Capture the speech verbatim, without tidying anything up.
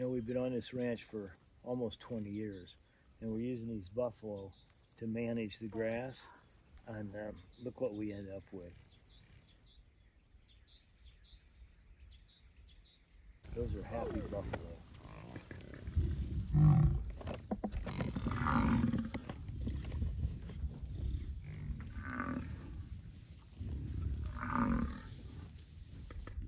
know, we've been on this ranch for almost twenty years, and we're using these buffalo to manage the grass, and um, look what we end up with. Those are happy buffalo.